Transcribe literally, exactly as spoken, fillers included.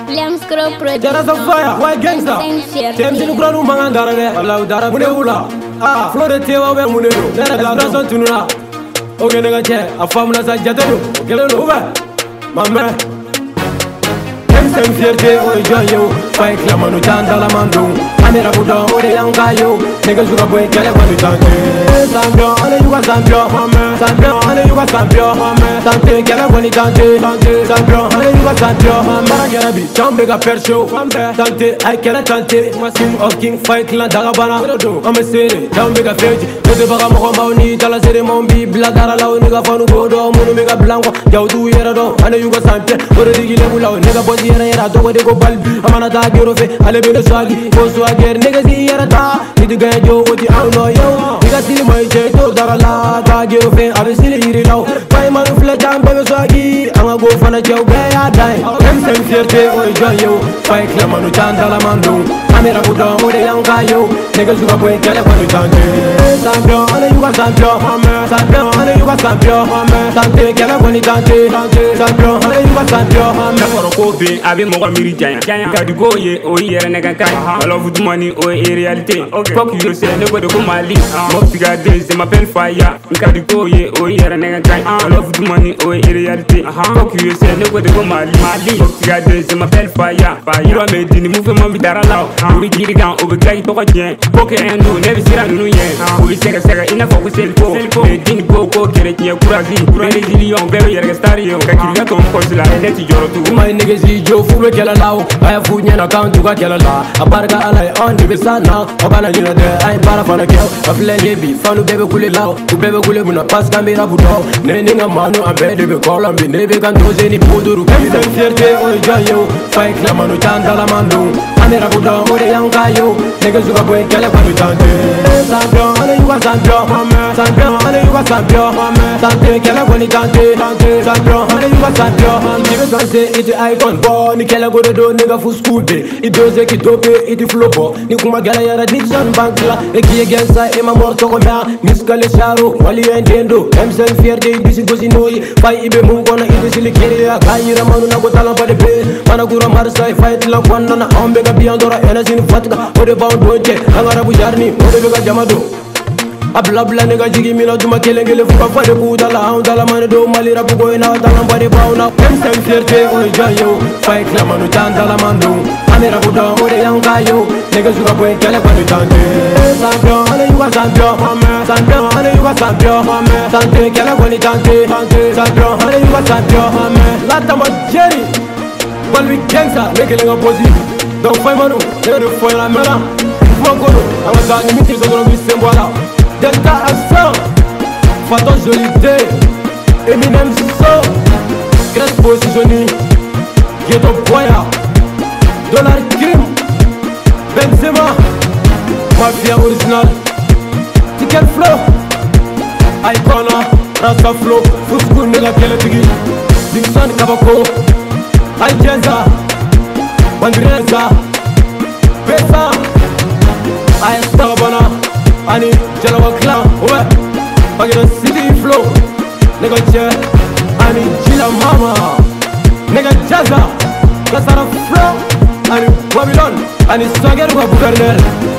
Blame Scrub Project. There is a fire, white gangster. James in the ground, Mangandara, Allah Dara Munewula. Ah, Florida Teva Munero. There is a person to know. Okay, nigga, a family as I get it. Get it over. My man. Sem fierté o joyo, fai clamano tanta la mando. Amira budo o de yangayo, niggas gonna boy kale kwani tante. Champion, ale you got champion, champion, ale you got champion, tante kale kwani tante, champion, ale you got champion. Mara kala bi, chambe ga persho, tante ay kala tante. King of king fight la daga bana. I'm a city, chambe ga feji. Tete baga mo komba ni tala sere mombi bladara la o nigga fanu godo, munu mega blanco. Jaudu yera do, ale you got champion. Ore digi le bula, nigga body yera dogo de go balbi. Amana ta giro fe, ale be no swagi, go swagger nigga si yera ta. Nidi ga jo oti I know yo. Nigga si my jet to darala, ta giro fe, abe sili yiri law. Pai manu fle jam be swagi, anga go fana jau be ya dai. Em sem fierté o joyo, pai clamano tanta la mando. Amira budo mo de yangayo, nigga suga boy kale kwani tante. Champion, ale you got champion, champion, ale you got champion, tante kale kwani tante, champion, ale you got champion. Nakoro kofi abi mogo miri janya kadi go ye o yere nega kai I love the money o e reality fuck you say nobody go mali mo figa days ma pen fire kadi go ye o yere nega kai I love the money o e reality fuck you say nobody go mali mali mo figa days ma pen fire fire me dini move mo bi dara law uri giri gan o be kai to ko jen poke endo never sira nunu ye o sega sega ina focus selfo e dini go ko kere tie kurazi kurazi zillion be yere stario ka kiriga to ko sila e ti joro tu my niggas see Joe Fube kela lao. I have food na account to kela la. A barga alai on the sana. Obana jina de I para fana keo. A play baby, fanu bebe kule lao. U bebe kule muna pas kamera budo. Neninga manu a bebe be kolam bi nebe kan doze ni puduru. Sem fierté o joyo, fai clamano tanta la mando. Amira budo o de yangayo. Niggas suga boy kele kwani tante. Champion, ale you got champion, champion, ale you got champion, tante kele kwani tante, champion, ale you got champion. Niggas can say it icon bo ni kela go do nigga fu school day it doze ki dope it flow bo ni kuma gala yara Dixon bankla e ki gensa e ma morto ko na miskale sharo wali entendo em sen fierté bisi gosi noyi fay ibe mun gona ide sili keriya kayira manu na go talam pade be mana gura marsa fight la kwanna na ambe ga biandora energy fatka o de bound doje angara bu jarni o de ga jamado abla bla nigga jigi mina duma kelengele fuka fade kuda la haunda la mane do mali rapu go ina dalam bari bauna em sem fierté o joyo fai clamano tanta la mando amira budo o de yangayo nigga suga boy kale kwani tante champion ale you got champion champion ale you got champion tante kale kwani tante champion ale you got champion la tama jerry balwi gangsta mekele nga posi donc fay manu de fay la mela fongolo anga ni miti so do mi sembola Delta Assault, Faton Jolité, Eminem So, Grace Positioni, Ghetto Boya, Dollar Crime, Benzema, Mafia Original, Ticket Flow, Icona, Rasta Flow, Fusku Nega Kelepigi, Dixon Kabako, Aljenza, Bandreza, Pesa, Ayestabana, Ani Jalawa Clan, ouais, Bagada City Flow, nigga Che, Ani Jila Mama, nigga Jazza, Kasara Flow, Ani Babylon, Ani Sager wa Bugardel.